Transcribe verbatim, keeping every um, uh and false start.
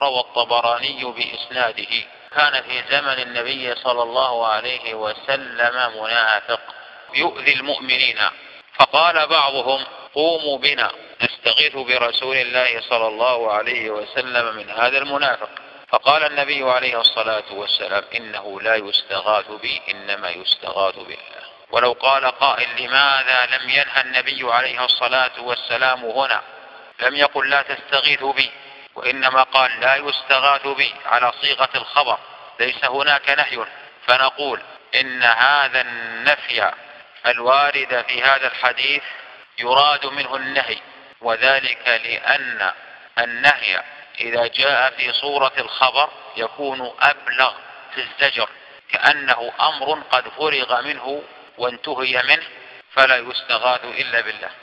روى الطبراني بإسناده: كان في زمن النبي صلى الله عليه وسلم منافق يؤذي المؤمنين، فقال بعضهم: قوموا بنا نستغيث برسول الله صلى الله عليه وسلم من هذا المنافق. فقال النبي عليه الصلاة والسلام: إنه لا يستغاث بي، إنما يستغاث بالله. ولو قال قائل: لماذا لم ينهى النبي عليه الصلاة والسلام هنا؟ لم يقل لا تستغيثوا بي، وإنما قال لا يستغاث بي على صيغة الخبر، ليس هناك نهي. فنقول إن هذا النفي الوارد في هذا الحديث يراد منه النهي، وذلك لأن النهي إذا جاء في صورة الخبر يكون أبلغ في الزجر، كأنه أمر قد فرغ منه وانتهي منه، فلا يستغاث إلا بالله.